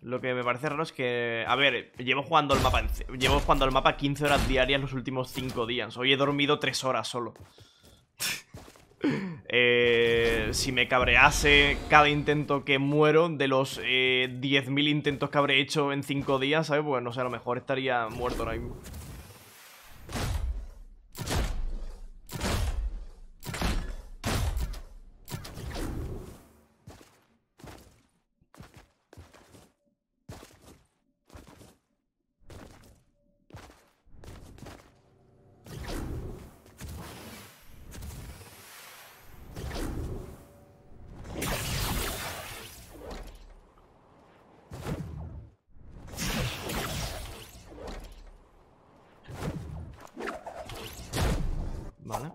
Lo que me parece raro es que... A ver, llevo jugando el mapa 15 horas diarias los últimos 5 días. Hoy he dormido 3 horas solo. Si me cabrease cada intento que muero de los 10.000 intentos que habré hecho en 5 días, ¿sabes? Pues no sé, a lo mejor estaría muerto ahora mismo. Vale.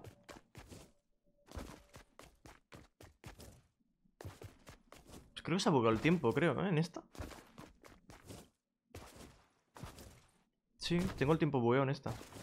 Pues creo que se ha bugueado el tiempo, creo, ¿eh? En esta. Sí, tengo el tiempo bugueado en esta.